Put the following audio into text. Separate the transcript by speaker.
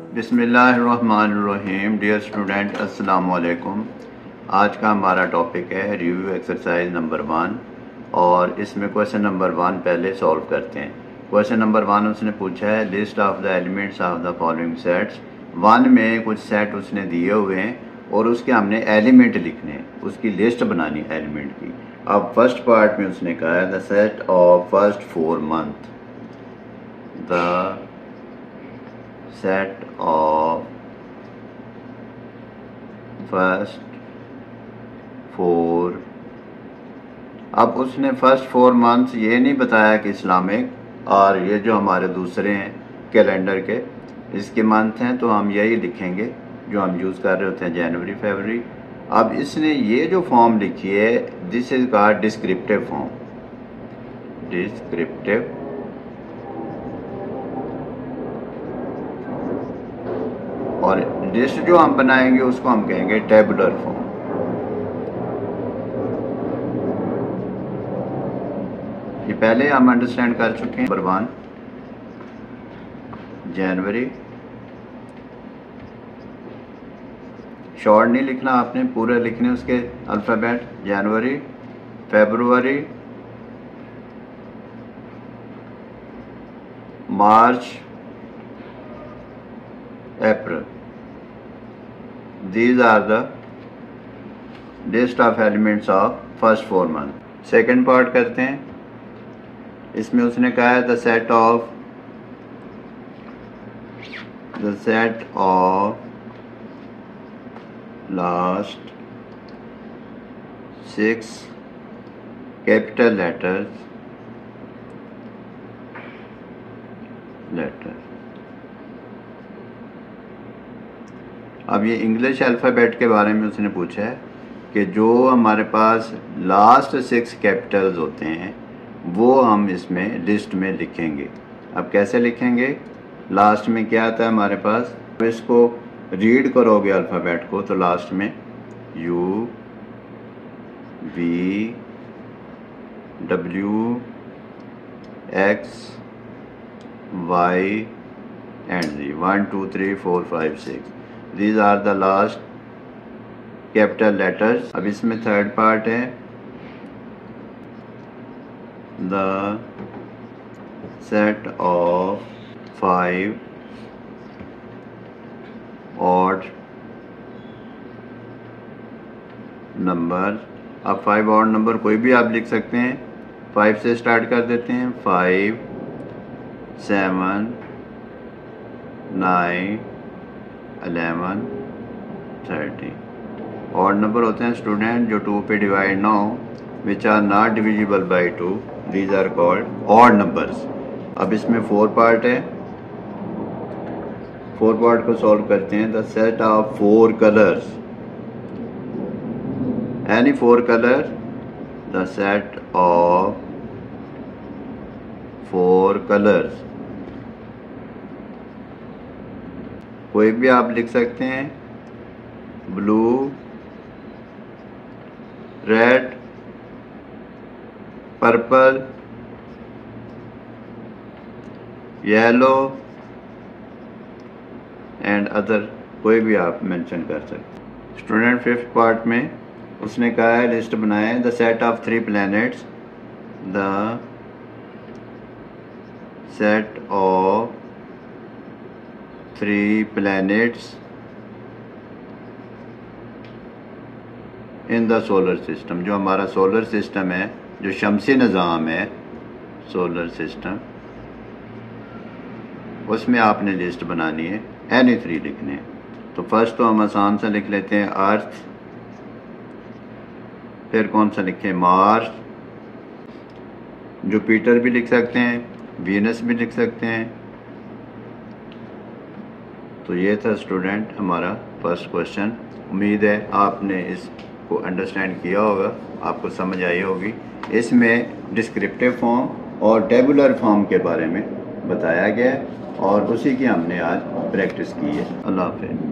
Speaker 1: बिस्मिल्लाहिर्रहमानिर्रहीम। Dear student, अस्सलाम वालेकुम। आज का हमारा टॉपिक है रिव्यू एक्सरसाइज नंबर 1 और इसमें क्वेश्चन नंबर 1 पहले सॉल्व करते हैं। क्वेश्चन नंबर 1 उसने पूछा है list of the elements of the following sets. 1 में कुछ सेट उसने दिए हुए हैं और उसके हमने एलिमेंट लिखने हैं, उसकी लिस्ट बनानी है एलिमेंट की। अब फर्स्ट पार्ट में उसने कहा है the set of first 4 month, the set of first 4। अब उसने फर्स्ट 4 मंथ्स ये नहीं बताया कि इस्लामिक और ये जो हमारे दूसरे हैं कैलेंडर के इसके मंथ हैं, तो हम यही लिखेंगे जो हम यूज़ कर रहे होते हैं, जनवरी फरवरी। अब इसने ये जो फॉर्म लिखी है दिस इज का डिस्क्रिप्टिव फॉर्म, डिस्क्रिप्टिव। और लिस्ट जो हम बनाएंगे उसको हम कहेंगे टेबुलर फॉर्म। ये पहले हम अंडरस्टैंड कर चुके हैं। नंबर 1 जनवरी, शॉर्ट नहीं लिखना आपने, पूरे लिखने उसके अल्फ़ाबेट। जनवरी, फरवरी, मार्च, अप्रैल। These are the list of elements of first 4 months। Second part करते हैं। इसमें उसने कहा है the set of last 6 capital letter. अब ये इंग्लिश अल्फ़ाबेट के बारे में उसने पूछा है कि जो हमारे पास लास्ट 6 कैपिटल्स होते हैं वो हम इसमें लिस्ट में लिखेंगे। अब कैसे लिखेंगे? लास्ट में क्या आता है हमारे पास, तो इसको रीड करोगे अल्फ़ाबेट को तो लास्ट में U V W X Y and Z, 1 2 3 4 5 6। These are the last capital letters। अब इसमें थर्ड पार्ट है the set of 5 odd number. अब 5 ऑड नंबर कोई भी आप लिख सकते हैं। 5 से स्टार्ट कर देते हैं। 5 7 9 11 13। ऑड नंबर होते हैं स्टूडेंट जो 2 पे डिवाइड ना हो, which are not divisible by 2, these are called odd numbers. अब इसमें 4 पार्ट है। 4 पार्ट को सॉल्व करते हैं। The set of 4 colours, any 4 colour, the set of 4 colours. कोई भी आप लिख सकते हैं, blue, red, purple, yellow and other, कोई भी आप मेंशन कर सकते हैं। स्टूडेंट 5th पार्ट में उसने कहा है लिस्ट बनाए the set of 3 planets, the set of 3 planets in the solar system. जो हमारा सोलर सिस्टम है, जो शमसी निज़ाम है सोलर सिस्टम, उसमें आपने लिस्ट बनानी है, एनी 3 लिखने हैं। तो फर्स्ट तो हम आसान सा लिख लेते हैं अर्थ, फिर कौन सा लिखें, मार्स, जुपिटर भी लिख सकते हैं, वीनस भी लिख सकते हैं। तो ये था स्टूडेंट हमारा फर्स्ट क्वेश्चन। उम्मीद है आपने इसको अंडरस्टैंड किया होगा, आपको समझ आई होगी। इसमें डिस्क्रिप्टिव फॉर्म और टेबुलर फॉर्म के बारे में बताया गया है और उसी की हमने आज प्रैक्टिस की है। अल्लाह हाफ़िज़।